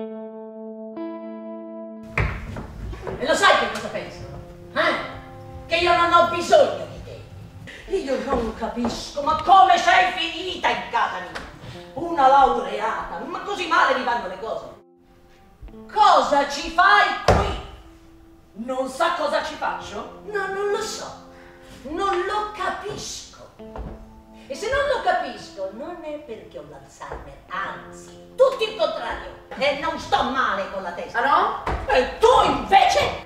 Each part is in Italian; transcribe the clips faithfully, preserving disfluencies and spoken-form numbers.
E lo sai che cosa pensano? Eh? Che io non ho bisogno di te. Io non capisco, ma come sei finita in casa mia? Una laureata, ma così male mi vanno le cose. Cosa ci fai qui? Non sa cosa ci faccio? No, non lo so. Non lo capisco. E se non lo capisco, non è perché ho l'Alzheimer, anzi, tutto il contrario. E non sto male con la testa. Ah no? E tu invece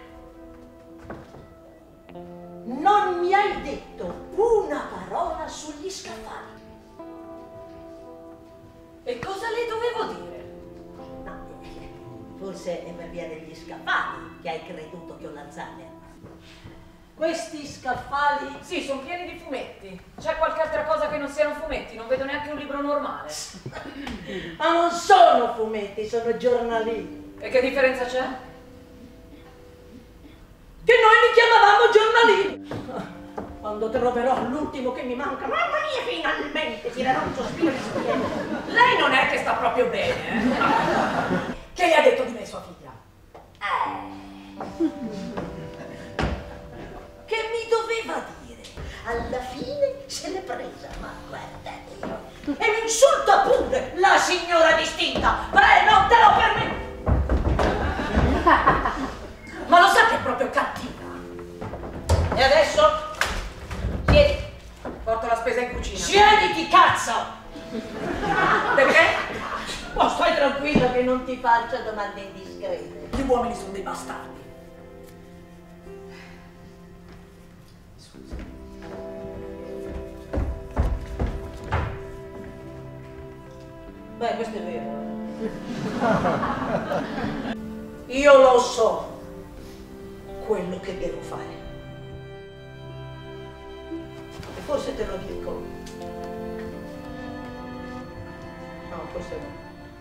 non mi hai detto una parola sugli scaffali. E cosa le dovevo dire? No, forse è per via degli scaffali che hai creduto che ho l'Alzheimer. Questi scaffali... Sì, sono pieni di fumetti. C'è qualche altra cosa che non siano fumetti? Non vedo neanche un libro normale. Ma non sono fumetti, sono giornalini. E che differenza c'è? Che noi li chiamavamo giornalini. Quando troverò l'ultimo che mi manca, mamma mia, finalmente tirerò un sospiro di sollievo. Lei non è che sta proprio bene, eh? Che le ha detto di me sua figlia? Eh... Che mi doveva dire? Alla fine se l'è presa, ma guarda io. E mi insulta pure la signora distinta. Beh, non te lo permetto. Ma lo sa che è proprio cattiva? E adesso? Siedi. Porto la spesa in cucina. Siediti, cazzo! Perché? Ma stai tranquillo che non ti faccio domande indiscrete. Gli uomini sono dei bastardi. Beh, questo è vero. Io lo so quello che devo fare. E forse te lo dico. No, forse no.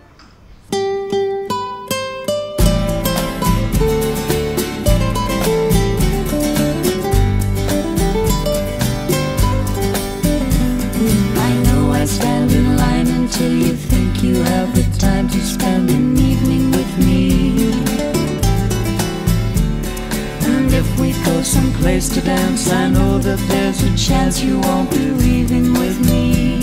Until you think you have the time to spend an evening with me. And if we go someplace to dance, I know that there's a chance you won't be leaving with me.